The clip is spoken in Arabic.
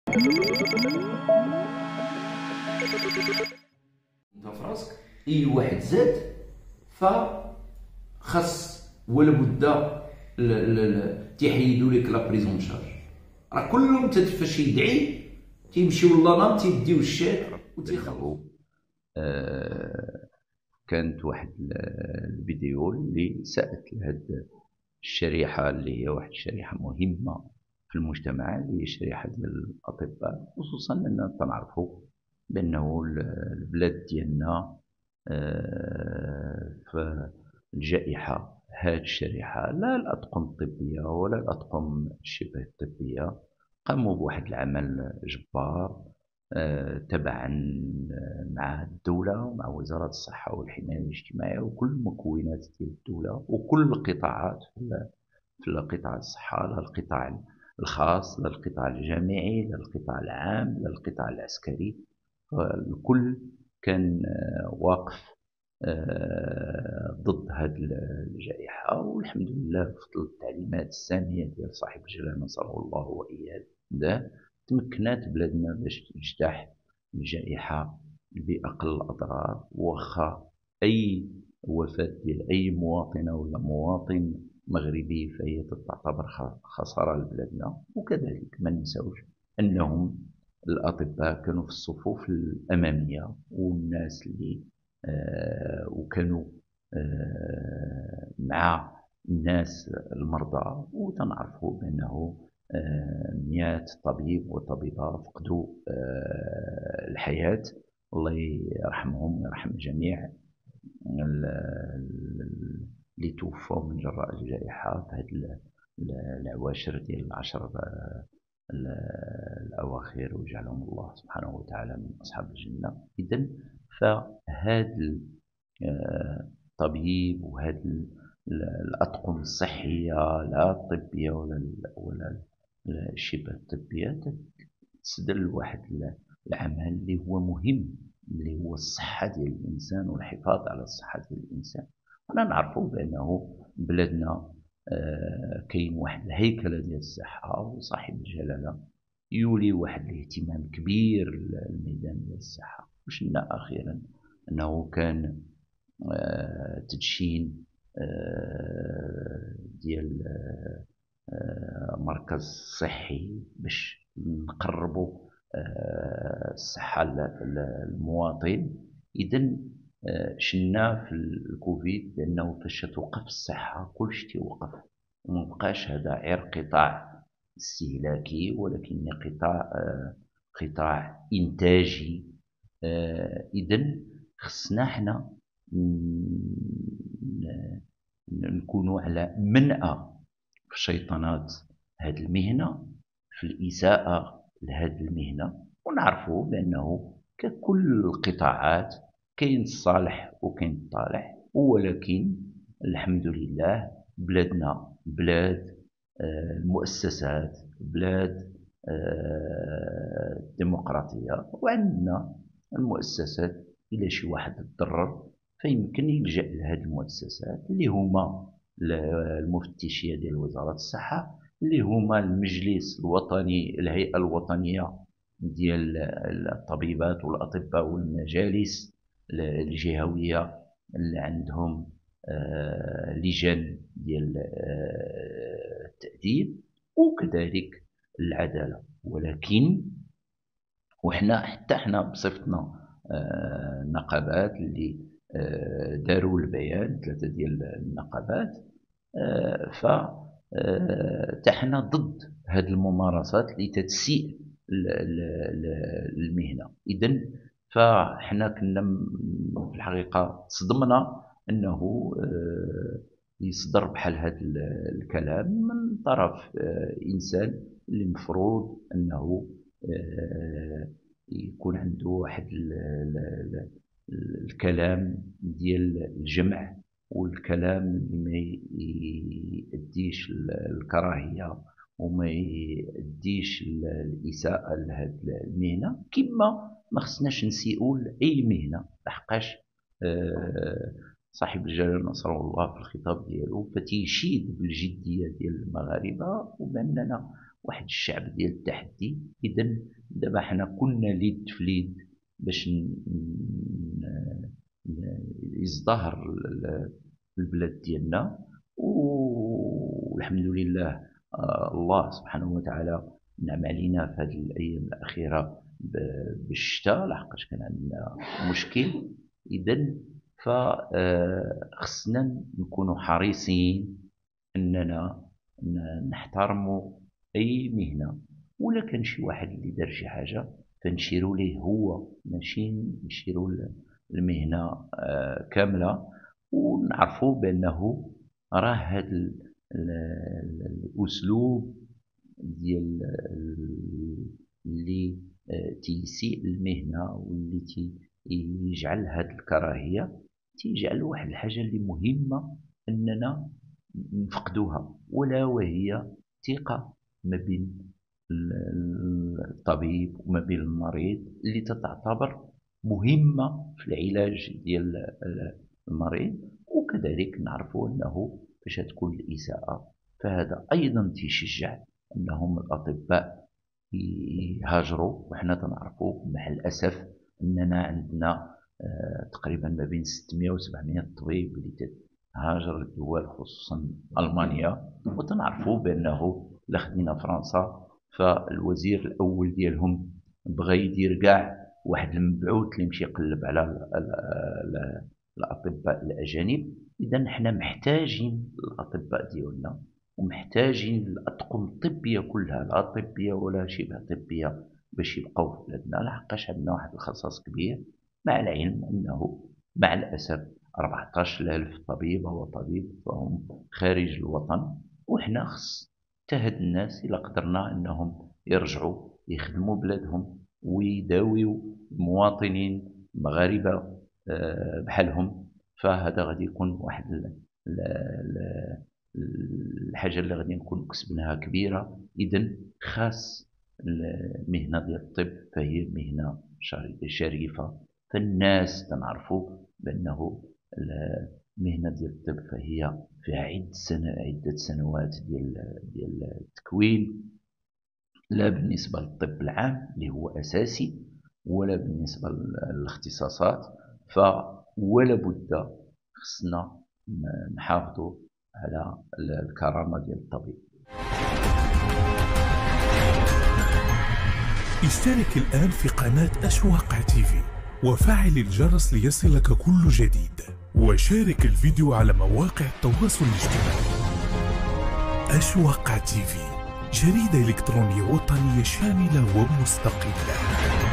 انت في راسك اي واحد زاد فخاص ولا بد تيحيدوا لك لا بريزون شارج. راه كلهم فاش يدعي تيمشيو للنام تيديو الشيك وتيخلصوا. كانت واحد الفيديو اللي سألت لهاد الشريحة اللي هي واحد الشريحة مهمة في المجتمع، اللي هي الشريحة ديال الأطباء، خصوصا أننا تنعرفوا بأنه البلاد ديالنا في الجائحة هاد الشريحة لا الأطقم الطبية ولا الأطقم شبه الطبية قاموا بواحد العمل جبار تبعا مع الدولة ومع وزارة الصحة والحماية الاجتماعية وكل المكونات ديال الدولة وكل القطاعات في القطاع الصحة، لا القطاع الخاص لا القطاع الجامعي لا القطاع العام لا القطاع العسكري. الكل كان واقف ضد هذه الجائحة، والحمد لله بفضل التعليمات السامية ديال صاحب الجلالة نصره الله وإياه تمكنات بلادنا باش تجتاح الجائحة بأقل الأضرار، وخا أي وفاة ديال أي مواطنة ولا مواطن مغربي فهي تعتبر خسارة لبلادنا. وكذلك ما ننساوش أنهم الأطباء كانوا في الصفوف الأمامية والناس اللي وكانوا مع الناس المرضى، وتنعرفوا بأنه مئات طبيب وطبيبة فقدوا الحياة. الله يرحمهم ويرحم جميع اللي توفوا من جراء الجائحة في هذه العواشر ديال العشر الأواخر، وجعلهم الله سبحانه وتعالى من أصحاب الجنة. إذن فهذا الطبيب وهذه الأطقم الصحية لا الطبية ولا الشبه الطبية تسدل واحد العمل اللي هو مهم، اللي هو الصحة ديال الإنسان والحفاظ على الصحة ديال الإنسان. أنا نعرفوا بأنه بلادنا كاين واحد الهيكلة ديال الصحة، وصاحب الجلالة يولي واحد الاهتمام كبير للميدان ديال الصحة. وشنا أخيرا أنه كان تدشين ديال مركز صحي باش نقربوا الصحة للمواطن. إذن شنا في الكوفيد بأنه فاش توقف الصحة كلشي توقف، ومبقاش هذا غير قطاع استهلاكي ولكن قطاع إنتاجي. إذن خصنا حنا نكونوا على منأى في شيطنات هذه المهنة، في الإساءة لهذه المهنة، ونعرفوا بأنه ككل القطاعات كاين الصالح وكاين الطالح. ولكن الحمد لله بلادنا بلاد المؤسسات، بلاد الديمقراطية، وعندنا المؤسسات إلى شي واحد تضرر فيمكن يلجأ لهذه المؤسسات اللي هما المفتشية ديال وزارة الصحة، اللي هما المجلس الوطني الهيئة الوطنية ديال الطبيبات والأطباء والمجالس الجهوية اللي عندهم لجان ديال التأديب، وكذلك العدالة. ولكن وحنا حتى حنا بصفتنا نقابات اللي داروا البيان 3 ديال النقابات، ف تحنا ضد هذه الممارسات اللي تسيء المهنة. إذن فحنا كنا في الحقيقة صدمنا أنه يصدر بحال هذا الكلام من طرف إنسان اللي المفروض أنه يكون عنده واحد الكلام ديال الجمع، والكلام اللي ما يديش الكراهية وما يديش الإساءة لهذه المهنة، كما ما خصناش نسيئوا لأي مهنة. لحقاش صاحب الجلالة نصره الله في الخطاب ديالو فتيشيد بالجدية ديال المغاربة، وبأننا واحد الشعب ديال التحدي. إذا دابا حنا كنا ليد في ليد باش يزدهر البلاد ديالنا، والحمد لله الله سبحانه وتعالى نعم علينا في هذه الأيام الأخيرة بالشتاء، لحقاش كان عندنا مشكل. إذا فخصنا نكونوا حريصين أننا نحترموا أي مهنة، ولا كان شي واحد اللي دار شي حاجة فنشيروا ليه هو، ماشي نشيروا المهنة كاملة، ونعرفوا بأنه راه هذا الأسلوب ديال اللي تيسيء المهنة واللي تيجعل هذه الكراهية تيجعل واحد الحاجة اللي مهمة أننا نفقدوها، ولا وهي ثقة ما بين الطبيب وما بين المريض، اللي تعتبر مهمة في العلاج ديال المريض. وكذلك نعرفوا أنه فاش تكون الإساءة فهذا أيضا تيشجع أنهم الأطباء يهاجروا. وحنا تنعرفوا مع الأسف أننا عندنا تقريبا ما بين 600 و 700 طبيب اللي هاجر الدول خصوصا ألمانيا. وتنعرفوا بأنه إلا خدينا فرنسا فالوزير الأول ديالهم بغى يدير كاع واحد المبعوث اللي يمشي يقلب على الأطباء الأجانب. إذا حنا محتاجين الأطباء ديالنا، ومحتاجين الأطقم الطبية كلها، لا طبية ولا شبه طبية، باش يبقاو في بلادنا، لحقاش عندنا واحد الخصاص كبير، مع العلم أنه مع الأسف 14,000 طبيبة وطبيب فهم خارج الوطن. وحنا خص تهد الناس إلا قدرنا أنهم يرجعوا يخدموا بلادهم ويداويوا المواطنين المغاربة بحالهم، فهذا غادي يكون واحد الحاجة اللي غادي نكون كسبناها كبيرة. إذن خاص المهنة ديال الطب فهي مهنة شريفة، فالناس تنعرفوا بأنه المهنة ديال الطب فهي فيها عدة سنوات ديال التكوين، لا بالنسبة للطب العام اللي هو أساسي، ولا بالنسبة للاختصاصات، ولا بد خصنا نحافظوا على الكرامة ديال الطبيب. اشترك الآن في قناة أشواق تيفي وفعل الجرس ليصلك كل جديد، وشارك الفيديو على مواقع التواصل الاجتماعي. أشواق تيفي، جريدة إلكترونية وطنية شاملة ومستقلة.